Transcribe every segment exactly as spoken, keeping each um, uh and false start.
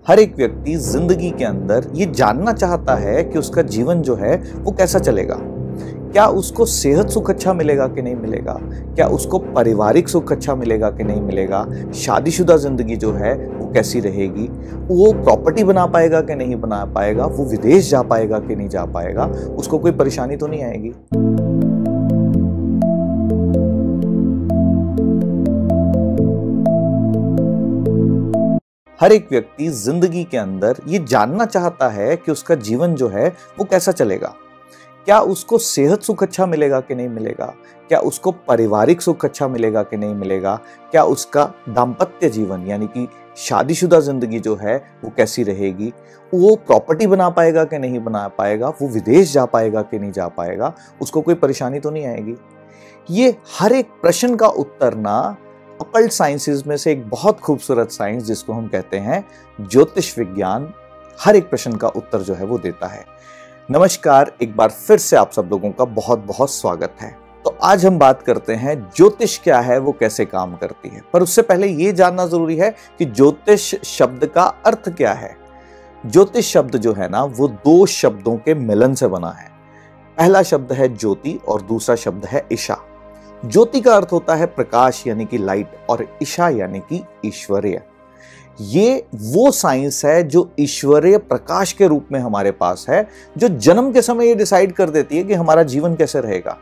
हर एक व्यक्ति जिंदगी के अंदर ये जानना चाहता है कि उसका जीवन जो है वो कैसा चलेगा। क्या उसको सेहत सुख अच्छा मिलेगा कि नहीं मिलेगा, क्या उसको पारिवारिक सुख अच्छा मिलेगा कि नहीं मिलेगा, शादीशुदा जिंदगी जो है वो कैसी रहेगी, वो प्रॉपर्टी बना पाएगा कि नहीं बना पाएगा, वो विदेश जा पाएगा कि नहीं जा पाएगा, उसको कोई परेशानी तो नहीं आएगी। हर एक व्यक्ति जिंदगी के अंदर ये जानना चाहता है कि उसका जीवन जो है वो कैसा चलेगा। क्या उसको सेहत सुख अच्छा मिलेगा कि नहीं मिलेगा, क्या उसको पारिवारिक सुख अच्छा मिलेगा कि नहीं मिलेगा, क्या उसका दाम्पत्य जीवन यानी कि शादीशुदा जिंदगी जो है वो कैसी रहेगी, वो प्रॉपर्टी बना पाएगा कि नहीं बना पाएगा, वो विदेश जा पाएगा कि नहीं जा पाएगा, उसको कोई परेशानी तो नहीं आएगी। ये हर एक प्रश्न का उत्तर ना अकल्ट साइंसेज में से एक बहुत खूबसूरत साइंस जिसको हम कहते हैं ज्योतिष विज्ञान, हर एक प्रश्न का उत्तर जो है वो देता है। नमस्कार, एक बार फिर से आप सब लोगों का बहुत बहुत स्वागत है। तो आज हम बात करते हैं ज्योतिष क्या है, वो कैसे काम करती है। पर उससे पहले ये जानना जरूरी है कि ज्योतिष शब्द का अर्थ क्या है। ज्योतिष शब्द जो है ना वो दो शब्दों के मिलन से बना है। पहला शब्द है ज्योति और दूसरा शब्द है ईशा। ज्योति का अर्थ होता है प्रकाश यानी कि लाइट, और ईशा यानी कि ईश्वरीय। ये वो साइंस है जो ईश्वरीय प्रकाश के रूप में हमारे पास है, जो जन्म के समय ये डिसाइड कर देती है कि हमारा जीवन कैसे रहेगा।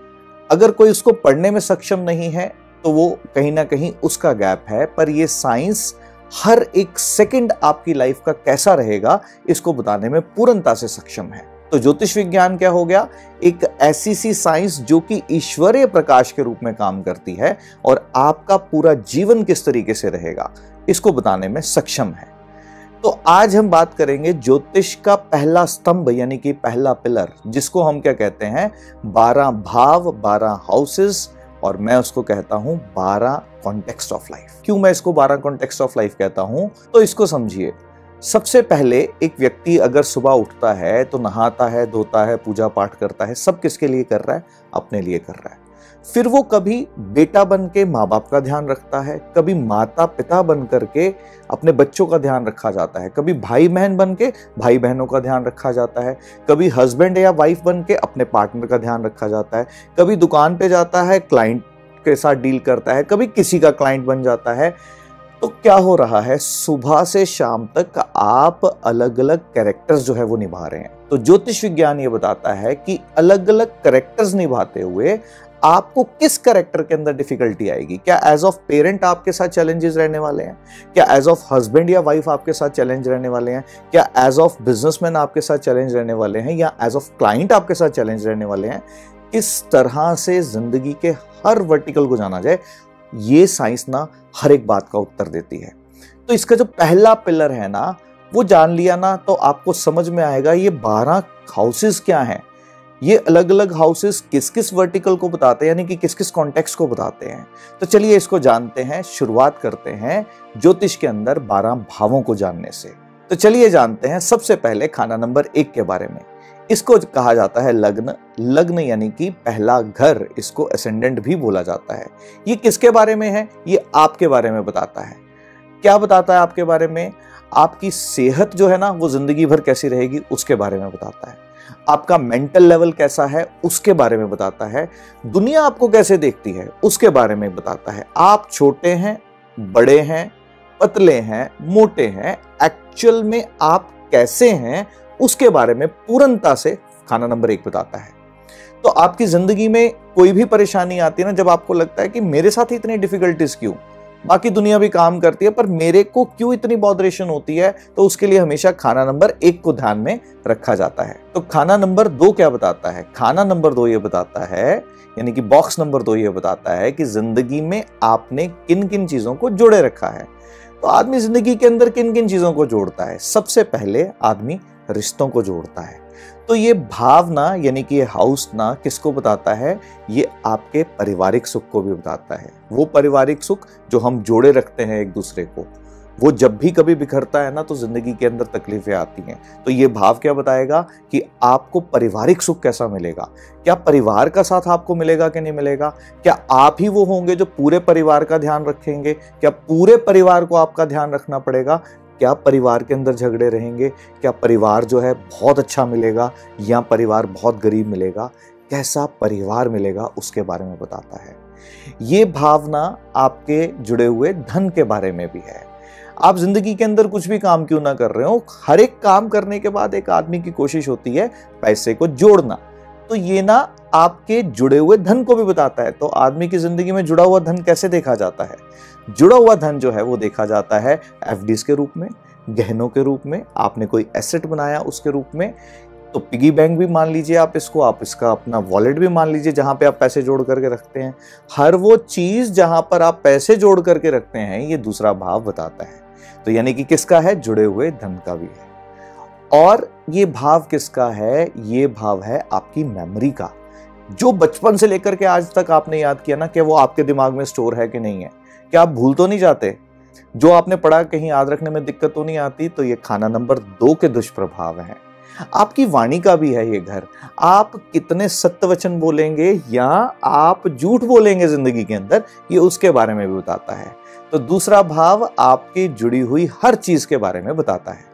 अगर कोई उसको पढ़ने में सक्षम नहीं है तो वो कहीं ना कहीं उसका गैप है, पर ये साइंस हर एक सेकंड आपकी लाइफ का कैसा रहेगा इसको बताने में पूर्णता से सक्षम है। तो ज्योतिष विज्ञान क्या हो गया? एक ऐसी सी साइंस जो कि ईश्वरीय प्रकाश के रूप में काम करती है और आपका पूरा जीवन किस तरीके से रहेगा इसको बताने में सक्षम है। तो आज हम बात करेंगे ज्योतिष का पहला स्तंभ यानी कि पहला पिलर, जिसको हम क्या कहते हैं, बारह भाव, बारह हाउसेस, और मैं उसको कहता हूं बारह कॉन्टेक्स्ट ऑफ लाइफ। क्यों मैं इसको बारह कॉन्टेक्स्ट ऑफ लाइफ कहता हूं? तो इसको समझिए। सबसे पहले एक व्यक्ति अगर सुबह उठता है तो नहाता है, धोता है, पूजा पाठ करता है। सब किसके लिए कर रहा है? अपने लिए कर रहा है। फिर वो कभी बेटा बन के माँ बाप का ध्यान रखता है, कभी माता पिता बन करके अपने बच्चों का ध्यान रखा जाता है, कभी भाई बहन बन के भाई बहनों का ध्यान रखा जाता है, कभी हस्बैंड या वाइफ बन के अपने पार्टनर का ध्यान रखा जाता है, कभी दुकान पे जाता है, क्लाइंट के साथ डील करता है, कभी किसी का क्लाइंट बन जाता है। तो क्या हो रहा है, सुबह से शाम तक आप अलग अलग कैरेक्टर्स जो है वो निभा रहे हैं। तो ज्योतिष विज्ञान ये बताता है कि अलग अलग कैरेक्टर्स निभाते हुए आपको किस कैरेक्टर के अंदर डिफिकल्टी आएगी। क्या एज ऑफ पेरेंट आपके साथ चैलेंजेस रहने वाले हैं, क्या एज ऑफ हस्बैंड या वाइफ आपके साथ चैलेंज रहने वाले हैं, क्या एज ऑफ बिजनेसमैन आपके साथ चैलेंज रहने वाले हैं, या एज ऑफ क्लाइंट आपके साथ चैलेंज रहने वाले हैं। किस तरह से जिंदगी के हर वर्टिकल को जाना जाए, ये साइंस ना हर एक बात का उत्तर देती है। तो इसका जो पहला पिलर है ना वो जान लिया ना तो आपको समझ में आएगा ये बारह हाउसेस क्या हैं। ये अलग अलग हाउसेस किस किस वर्टिकल को बताते हैं, यानी कि किस किस कॉन्टेक्स्ट को बताते हैं। तो चलिए इसको जानते हैं। शुरुआत करते हैं ज्योतिष के अंदर बारह भावों को जानने से। तो चलिए जानते हैं सबसे पहले खाना नंबर एक के बारे में। इसको कहा जाता है लग्न। लग्न यानी कि पहला घर, इसको असेंडेंट भी बोला जाता है। ये किसके बारे में है? ये आपके बारे में बताता है। क्या बताता है आपके बारे में? आपकी सेहत जो है ना वो जिंदगी भर कैसी रहेगी उसके बारे में बताता है। आपका मेंटल लेवल कैसा है उसके बारे में बताता है। दुनिया आपको कैसे देखती है उसके बारे में बताता है। आप छोटे हैं, बड़े हैं, पतले हैं, मोटे हैं, एक्चुअल में आप कैसे हैं उसके बारे में पूर्णता से खाना नंबर एक बताता है। तो आपकी जिंदगी में कोई भी परेशानी आती है ना, जब आपको लगता है कि मेरे साथ इतनी डिफिकल्टीज क्यों, बाकी दुनिया भी काम करती है पर मेरे को क्यों इतनी बॉदरेशन होती है, तो उसके लिए हमेशा खाना नंबर एक को ध्यान में रखा जाता है। तो खाना नंबर दो क्या बताता है? खाना नंबर दो ये बताता है, यानी कि बॉक्स नंबर दो ये बताता है कि जिंदगी में आपने किन किन चीजों को जोड़े रखा है। तो आदमी जिंदगी के अंदर किन किन चीजों को जोड़ता है? सबसे पहले आदमी रिश्तों को जोड़ता है। तो ये भावना यानी कि ये हाउस ना किसको बताता है? ये आपके पारिवारिक सुख को भी बताता है। वो पारिवारिक सुख जो हम जोड़े रखते हैं एक दूसरे को, वो जब भी कभी बिखरता है ना तो जिंदगी के अंदर तकलीफें आती हैं। तो ये भाव क्या बताएगा कि आपको पारिवारिक सुख कैसा मिलेगा। क्या परिवार का साथ आपको मिलेगा कि नहीं मिलेगा? क्या आप ही वो होंगे जो पूरे परिवार का ध्यान रखेंगे? क्या पूरे परिवार को आपका ध्यान रखना पड़ेगा? क्या परिवार के अंदर झगड़े रहेंगे, क्या परिवार जो है बहुत अच्छा मिलेगा या परिवार बहुत गरीब मिलेगा, कैसा परिवार मिलेगा उसके बारे में बताता है। ये भावना आपके जुड़े हुए धन के बारे में भी है। आप जिंदगी के अंदर कुछ भी काम क्यों ना कर रहे हो, हर एक काम करने के बाद एक आदमी की कोशिश होती है पैसे को जोड़ना, तो ये ना आपके जुड़े हुए धन को भी बताता है। तो आदमी की जिंदगी में जुड़ा हुआ धन कैसे देखा जाता है? जुड़ा हुआ धन जो है वो देखा जाता है एफडीज के रूप में, गहनों के रूप में, आपने कोई एसेट बनाया उसके रूप में। तो पिगी बैंक भी मान लीजिए आप इसको, आप इसका अपना वॉलेट भी मान लीजिए जहां पे आप पैसे जोड़ करके रखते हैं। हर वो चीज जहां पर आप पैसे जोड़ करके रखते हैं ये दूसरा भाव बताता है। तो यानी कि किसका है? जुड़े हुए धन का भी है। और ये भाव किसका है? ये भाव है आपकी मेमोरी का। जो बचपन से लेकर के आज तक आपने याद किया ना, कि वो आपके दिमाग में स्टोर है कि नहीं है? क्या आप भूल तो नहीं जाते? जो आपने पढ़ा कहीं याद रखने में दिक्कत तो नहीं आती? तो ये खाना नंबर दो के दुष्प्रभाव हैं। आपकी वाणी का भी है ये घर। आप कितने सत्य वचन बोलेंगे या आप झूठ बोलेंगे जिंदगी के अंदर, ये उसके बारे में भी बताता है। तो दूसरा भाव आपकी जुड़ी हुई हर चीज के बारे में बताता है।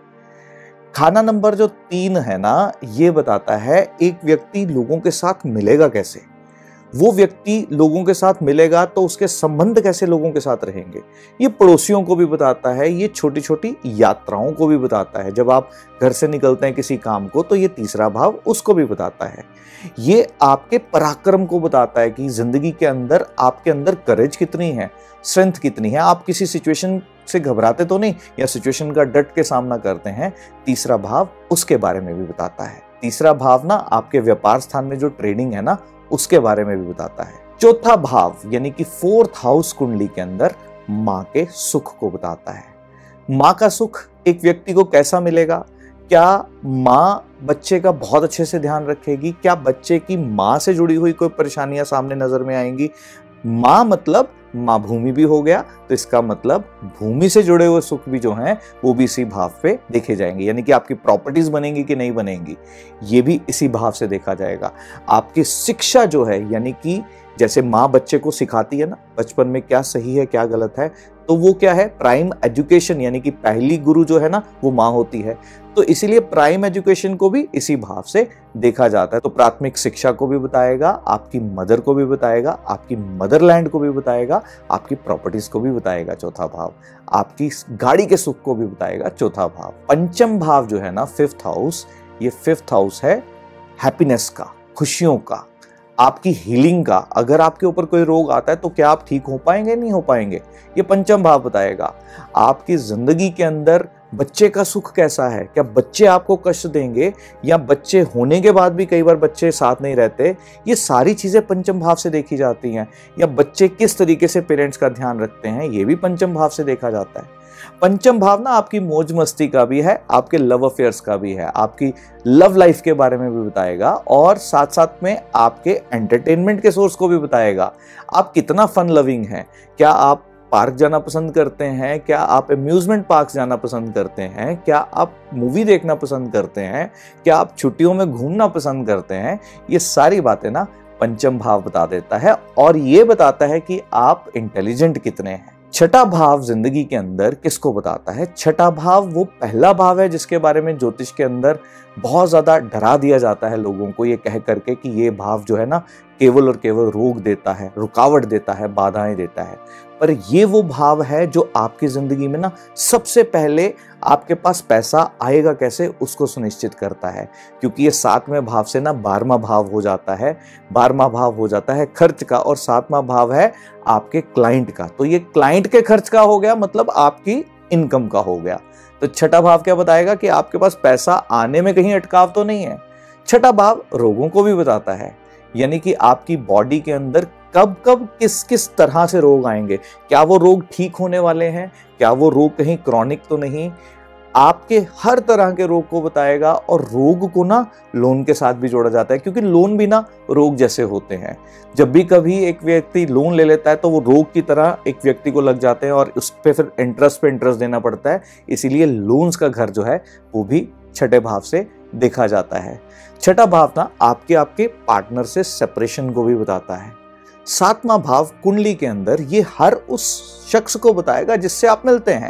खाना नंबर जो तीन है ना, ये बताता है एक व्यक्ति लोगों के साथ मिलेगा कैसे। वो व्यक्ति लोगों के साथ मिलेगा तो उसके संबंध कैसे लोगों के साथ रहेंगे। ये पड़ोसियों को भी बताता है, ये छोटी छोटी यात्राओं को भी बताता है। जब आप घर से निकलते हैं किसी काम को, तो ये तीसरा भाव उसको भी बताता है। ये आपके पराक्रम को बताता है कि जिंदगी के अंदर आपके अंदर करेज कितनी है, स्ट्रेंथ कितनी है। आप किसी सिचुएशन से घबराते तो नहीं, या सिचुएशन का डट के सामना करते हैं। तीसरा भाव उसके बारे में भी बताता है। तीसरा भाव ना आपके व्यापार स्थान में जो ट्रेडिंग है ना, उसके बारे में भी बताता है। चौथा भाव यानी कि फोर्थ हाउस कुंडली के अंदर मां के सुख को बताता है। मां का सुख एक व्यक्ति को कैसा मिलेगा? क्या मां बच्चे का बहुत अच्छे से ध्यान रखेगी? क्या बच्चे की मां से जुड़ी हुई कोई परेशानियां सामने नजर में आएंगी? मां मतलब मां भूमि भी हो गया, तो इसका मतलब भूमि से जुड़े हुए सुख भी जो हैं वो भी इसी भाव पे देखे जाएंगे। यानी कि आपकी प्रॉपर्टीज बनेंगी कि नहीं बनेंगी, ये भी इसी भाव से देखा जाएगा। आपकी शिक्षा जो है, यानी कि जैसे माँ बच्चे को सिखाती है ना बचपन में क्या सही है क्या गलत है, तो वो क्या है? प्राइम एजुकेशन, यानी कि पहली गुरु जो है ना वो माँ होती है। तो इसीलिए प्राइम एजुकेशन को भी इसी भाव से देखा जाता है। तो प्राथमिक शिक्षा को भी बताएगा, आपकी मदर को भी बताएगा, आपकी मदरलैंड को भी बताएगा, आपकी प्रॉपर्टीज को भी बताएगा चौथा भाव, आपकी गाड़ी के सुख को भी बताएगा चौथा भाव। पंचम भाव जो है ना, फिफ्थ हाउस, ये फिफ्थ हाउस है हैप्पीनेस का, खुशियों का, आपकी हीलिंग का। अगर आपके ऊपर कोई रोग आता है तो क्या आप ठीक हो पाएंगे? नहीं हो पाएंगे, ये पंचम भाव बताएगा। आपकी जिंदगी के अंदर बच्चे का सुख कैसा है? क्या बच्चे आपको कष्ट देंगे, या बच्चे होने के बाद भी कई बार बच्चे साथ नहीं रहते? ये सारी चीजें पंचम भाव से देखी जाती हैं। या बच्चे किस तरीके से पेरेंट्स का ध्यान रखते हैं, ये भी पंचम भाव से देखा जाता है। पंचम भाव ना आपकी मौज मस्ती का भी है, आपके लव अफेयर्स का भी है, आपकी लव लाइफ के बारे में भी बताएगा, और साथ साथ में आपके एंटरटेनमेंट के सोर्स को भी बताएगा। आप कितना फन लविंग हैं, क्या आप पार्क जाना पसंद करते हैं, क्या आप अम्यूजमेंट पार्क जाना पसंद करते हैं, क्या आप मूवी देखना पसंद करते हैं, क्या आप छुट्टियों में घूमना पसंद करते हैं? ये सारी बातें ना पंचम भाव बता देता है, और ये बताता है कि आप इंटेलिजेंट कितने हैं। छठा भाव जिंदगी के अंदर किसको बताता है? छठा भाव वो पहला भाव है जिसके बारे में ज्योतिष के अंदर बहुत ज्यादा डरा दिया जाता है लोगों को, ये कह करके कि ये भाव जो है ना केवल और केवल रोग देता है, रुकावट देता है, बाधाएं देता है। पर ये वो भाव है जो आपकी जिंदगी में ना सबसे पहले आपके पास पैसा आएगा कैसे उसको सुनिश्चित करता है, क्योंकि ये सातवें भाव से ना बारहवां भाव हो जाता है। बारहवां भाव हो जाता है खर्च का, और सातवां भाव है आपके क्लाइंट का। तो ये क्लाइंट के खर्च का हो गया, मतलब आपकी इनकम का हो गया। तो छठा भाव क्या बताएगा? कि आपके पास पैसा आने में कहीं अटकाव तो नहीं है। छठा भाव रोगों को भी बताता है, यानी कि आपकी बॉडी के अंदर कब कब किस किस तरह से रोग आएंगे, क्या वो रोग ठीक होने वाले हैं, क्या वो रोग कहीं क्रॉनिक तो नहीं। आपके हर तरह के रोग को बताएगा, और रोग को ना लोन के साथ भी जोड़ा जाता है, क्योंकि लोन भी ना रोग जैसे होते हैं। जब भी कभी एक व्यक्ति लोन ले लेता है तो वो रोग की तरह एक व्यक्ति को लग जाते हैं, और उस पर फिर इंटरेस्ट पे इंटरेस्ट देना पड़ता है। इसीलिए लोन्स का घर जो है वो भी छठे भाव से देखा जाता है। छठा भाव ना आपके आपके पार्टनर से सेपरेशन को भी बताता है। सातवां भाव कुंडली के अंदर ये हर उस शख्स को बताएगा जिससे आप मिलते हैं।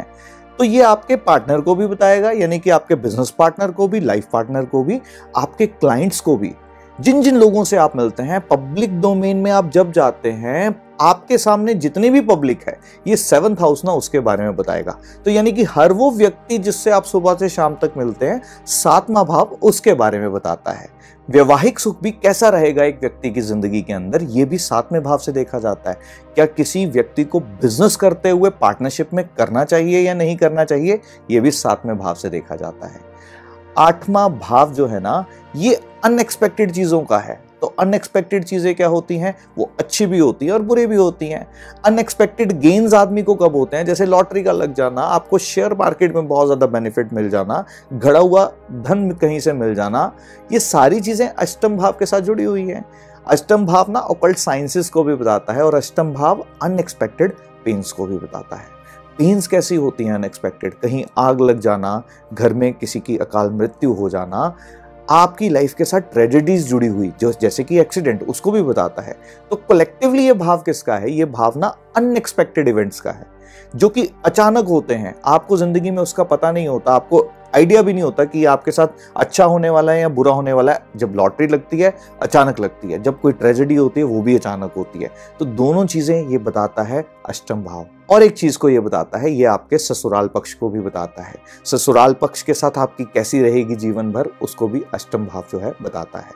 तो ये आपके पार्टनर को भी बताएगा, यानी कि आपके बिजनेस पार्टनर को भी, लाइफ पार्टनर को भी, आपके क्लाइंट्स को भी। जिन जिन लोगों से आप मिलते हैं, पब्लिक डोमेन में आप जब जाते हैं, आपके सामने जितनी भी पब्लिक है, ये सेवंथ हाउस ना उसके बारे में बताएगा। तो यानी कि हर वो व्यक्ति जिससे आप सुबह से शाम तक मिलते हैं, सातवां भाव उसके बारे में बताता है। वैवाहिक सुख भी कैसा रहेगा एक व्यक्ति की जिंदगी के अंदर, ये भी सातवें भाव से देखा जाता है। क्या किसी व्यक्ति को बिजनेस करते हुए पार्टनरशिप में करना चाहिए या नहीं करना चाहिए, ये भी सातवें भाव से देखा जाता है। आठवां भाव जो है ना, ये अनएक्सपेक्टेड चीजों का है। तो अनएक्सपेक्टेड चीजें क्या होती हैं, वो अच्छी भी होती हैं और बुरी भी होती हैं। अनएक्सपेक्टेड गेन्स आदमी को कब होते हैं, जैसे लॉटरी का लग जाना, आपको शेयर मार्केट में बहुत ज्यादा बेनिफिट मिल जाना, घड़ा हुआ धन कहीं से मिल जाना, ये सारी चीजें अष्टम भाव के साथ जुड़ी हुई हैं। अष्टम भाव ना ऑकल्ट साइंसेस को भी बताता है और अष्टम भाव अनएक्सपेक्टेड पेन्स को भी बताता है। पेन्स कैसी होती हैं अनएक्सपेक्टेड, कहीं आग लग जाना, घर में किसी की अकाल मृत्यु हो जाना, आपकी लाइफ के साथ ट्रेजेडीज जुड़ी हुई, जो जैसे कि एक्सीडेंट, उसको भी बताता है। तो कलेक्टिवली ये भाव किसका है, ये भावना अनएक्सपेक्टेड इवेंट्स का है, जो कि अचानक होते हैं, आपको जिंदगी में उसका पता नहीं होता, आपको आइडिया भी नहीं होता कि आपके साथ अच्छा होने वाला है या बुरा होने वाला है। जब लॉटरी लगती है अचानक लगती है, जब कोई ट्रेजेडी होती है वो भी अचानक होती है। तो दोनों चीजें ये बताता है अष्टम भाव। और एक चीज को ये बताता है, ये आपके ससुराल पक्ष को भी बताता है। ससुराल पक्ष के साथ आपकी कैसी रहेगी जीवन भर, उसको भी अष्टम भाव जो है बताता है।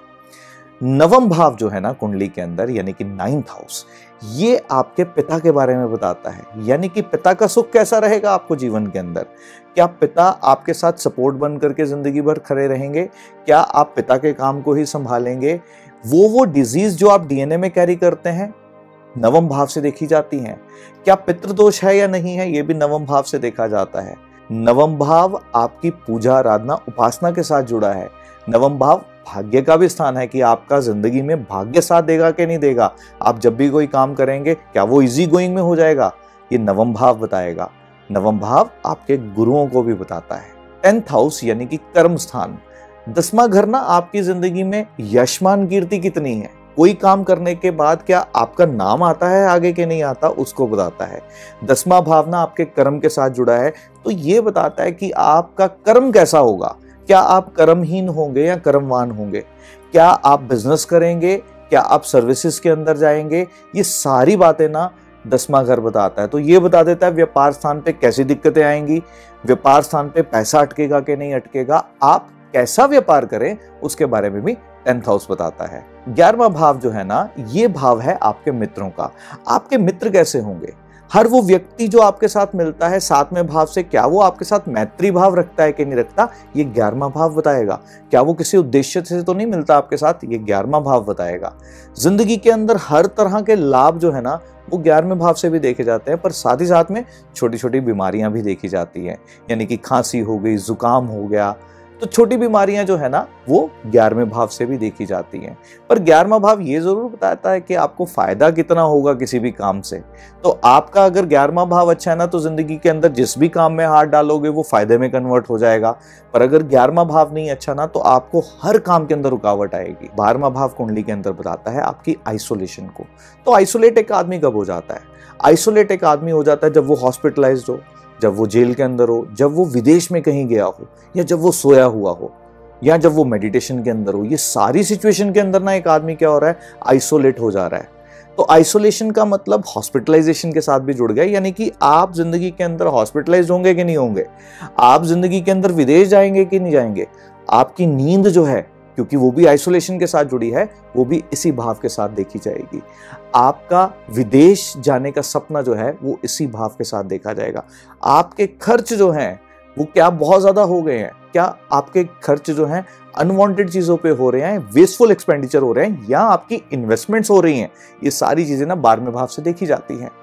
नवम भाव जो है ना कुंडली के अंदर, यानी कि नाइन्थ हाउस, ये आपके पिता के बारे में बताता है। यानी कि पिता का सुख कैसा रहेगा आपको जीवन के अंदर, क्या पिता आपके साथ सपोर्ट बन करके जिंदगी भर खड़े रहेंगे, क्या आप पिता के काम को ही संभालेंगे, वो वो डिजीज जो आप डीएनए में कैरी करते हैं, नवम भाव से देखी जाती हैं। क्या पितृदोष है या नहीं है, ये भी नवम भाव से देखा जाता है। नवम भाव आपकी पूजा आराधना उपासना के साथ जुड़ा है। नवम भाव भाग्य का भी स्थान है कि आपका जिंदगी में भाग्य साथ देगा कि नहीं देगा, आप जब भी कोई काम करेंगे क्या वो इजी गोइंग में हो जाएगा, ये नवम भाव बताएगा। नवम भाव आपके गुरुओं को भी बताता है। टेंथ हाउस यानी कि कर्म स्थान, दसवां घर ना आपकी जिंदगी में यशमान कीर्ति कितनी है, कोई काम करने के बाद क्या आपका नाम आता है आगे के नहीं आता, उसको बताता है। दसवां भाव ना आपके कर्म के साथ जुड़ा है, तो ये बताता है कि आपका कर्म कैसा होगा, क्या आप कर्महीन होंगे या कर्मवान होंगे, क्या आप बिजनेस करेंगे, क्या आप सर्विसेज के अंदर जाएंगे, ये सारी बातें ना दसवां घर बताता है। तो ये बता देता है व्यापार स्थान पे कैसी दिक्कतें आएंगी, व्यापार स्थान पे पैसा अटकेगा कि नहीं अटकेगा, आप कैसा व्यापार करें, उसके बारे में भी टेंथ हाउस बताता है। ग्यारहवां भाव जो है ना, ये भाव है आपके मित्रों का। आपके मित्र कैसे होंगे, हर वो व्यक्ति जो आपके साथ मिलता है सातवें भाव से, क्या वो आपके साथ मैत्री भाव रखता है कि नहीं रखता, ये ग्यारहवां भाव बताएगा। क्या वो किसी उद्देश्य से तो नहीं मिलता आपके साथ, ये ग्यारहवां भाव बताएगा। जिंदगी के अंदर हर तरह के लाभ जो है ना, वो ग्यारहवें भाव से भी देखे जाते हैं, पर साथ ही साथ में छोटी छोटी बीमारियां भी देखी जाती हैं, यानी कि खांसी हो गई, जुकाम हो गया, तो छोटी बीमारियां जो है ना वो ग्यारहवें भाव से भी देखी जाती हैं। पर ग्यारहवां भाव ये जरूर बताता है कि आपको फायदा कितना होगा किसी भी काम से। तो आपका अगर ग्यारहवां भाव अच्छा है ना, तो जिंदगी के अंदर जिस भी काम में हाथ डालोगे वो फायदे में कन्वर्ट हो जाएगा। पर अगर ग्यारहवां भाव नहीं अच्छा ना, तो आपको हर काम के अंदर रुकावट आएगी। बारहवां भाव कुंडली के अंदर बताता है आपकी आइसोलेशन को। तो आइसोलेट एक आदमी कब हो जाता है, आइसोलेट एक आदमी हो जाता है जब वो हॉस्पिटलाइज्ड हो, जब वो जेल के अंदर हो, जब वो विदेश में कहीं गया हो, या जब वो सोया हुआ हो, या जब वो मेडिटेशन के अंदर हो। ये सारी सिचुएशन के अंदर ना एक आदमी क्या हो रहा है, आइसोलेट हो जा रहा है। तो आइसोलेशन का मतलब हॉस्पिटलाइजेशन के साथ भी जुड़ गया, यानी कि आप जिंदगी के अंदर हॉस्पिटलाइज होंगे कि नहीं होंगे, आप जिंदगी के अंदर विदेश जाएंगे कि नहीं जाएंगे, आपकी नींद जो है, क्योंकि वो भी आइसोलेशन के साथ जुड़ी है, वो भी इसी भाव के साथ देखी जाएगी। आपका विदेश जाने का सपना जो है वो इसी भाव के साथ देखा जाएगा। आपके खर्च जो हैं वो क्या बहुत ज्यादा हो गए हैं, क्या आपके खर्च जो हैं अनवांटेड चीजों पे हो रहे हैं, वेस्टफुल एक्सपेंडिचर हो रहे हैं, या आपकी इन्वेस्टमेंट्स हो रही हैं, ये सारी चीजें ना बारहवें भाव से देखी जाती हैं।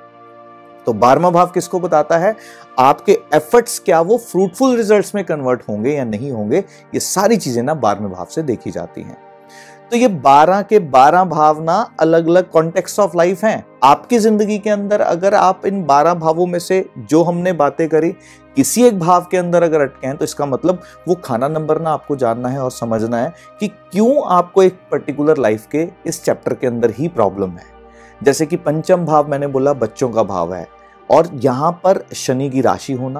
तो बारहवां भाव किसको बताता है, आपके एफर्ट्स क्या वो फ्रूटफुल रिजल्ट्स में कन्वर्ट होंगे या नहीं होंगे, ये सारी चीजें ना बारहवें भाव से देखी जाती हैं। तो ये बारह के बारह भाव ना अलग अलग कॉन्टेक्स्ट ऑफ लाइफ हैं। आपकी जिंदगी के अंदर अगर आप इन बारह भावों में से जो हमने बातें करी किसी एक भाव के अंदर अगर अटके हैं, तो इसका मतलब वो खाना नंबर ना आपको जानना है और समझना है कि क्यों आपको एक पर्टिकुलर लाइफ के इस चैप्टर के अंदर ही प्रॉब्लम है। जैसे कि पंचम भाव मैंने बोला बच्चों का भाव है, और यहाँ पर शनि की राशि होना,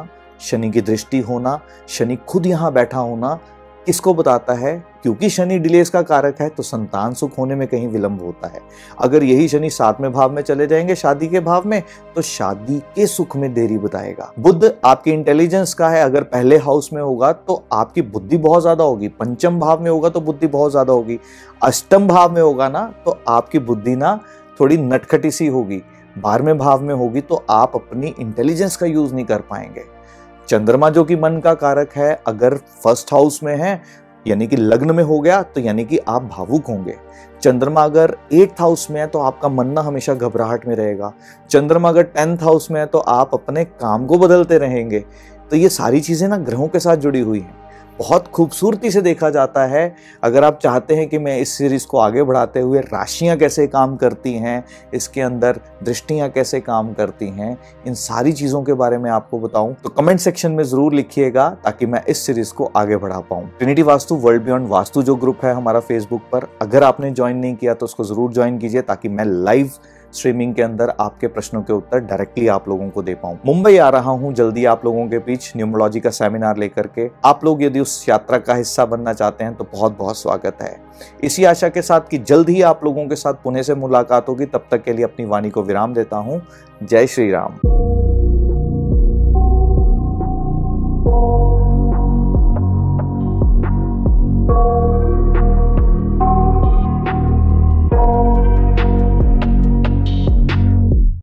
शनि की दृष्टि होना, शनि खुद यहाँ बैठा होना किसको बताता है? क्योंकि शनि डिलेस का कारक है तो संतान सुख होने में कहीं विलंब होता है। अगर यही शनि सातवें भाव में चले जाएंगे शादी के भाव में, तो शादी के सुख में देरी बताएगा। बुध आपकी इंटेलिजेंस का है, अगर पहले हाउस में होगा तो आपकी बुद्धि बहुत ज्यादा होगी, पंचम भाव में होगा तो बुद्धि बहुत ज्यादा होगी, अष्टम भाव में होगा ना तो आपकी बुद्धि ना थोड़ी नटखटी सी होगी, बारहवें भाव में होगी तो आप अपनी इंटेलिजेंस का यूज नहीं कर पाएंगे। चंद्रमा जो कि मन का कारक है, अगर फर्स्ट हाउस में है यानी कि लग्न में हो गया तो यानी कि आप भावुक होंगे। चंद्रमा अगर एट्थ हाउस में है तो आपका मन ना हमेशा घबराहट में रहेगा। चंद्रमा अगर टेंथ हाउस में है तो आप अपने काम को बदलते रहेंगे। तो ये सारी चीजें ना ग्रहों के साथ जुड़ी हुई हैं, बहुत खूबसूरती से देखा जाता है। अगर आप चाहते हैं कि मैं इस सीरीज को आगे बढ़ाते हुए राशियां कैसे काम करती हैं, इसके अंदर दृष्टियां कैसे काम करती हैं, इन सारी चीजों के बारे में आपको बताऊं तो कमेंट सेक्शन में जरूर लिखिएगा ताकि मैं इस सीरीज को आगे बढ़ा पाऊं। Trinity Vastu World Beyond Vastu जो ग्रुप है हमारा फेसबुक पर, अगर आपने ज्वाइन नहीं किया तो उसको जरूर ज्वाइन कीजिए ताकि मैं लाइव स्ट्रीमिंग के अंदर आपके प्रश्नों के उत्तर डायरेक्टली आप लोगों को दे पाऊं। मुंबई आ रहा हूं जल्दी आप लोगों के बीच न्यूमरोलॉजी का सेमिनार लेकर के। आप लोग यदि उस यात्रा का हिस्सा बनना चाहते हैं तो बहुत बहुत स्वागत है। इसी आशा के साथ कि जल्द ही आप लोगों के साथ पुणे से मुलाकात होगी, तब तक के लिए अपनी वाणी को विराम देता हूं। जय श्री राम।